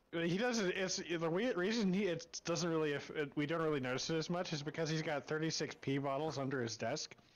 He doesn't. It's the reason it doesn't really. We don't really notice it as much is because he's got 36p bottles under his desk,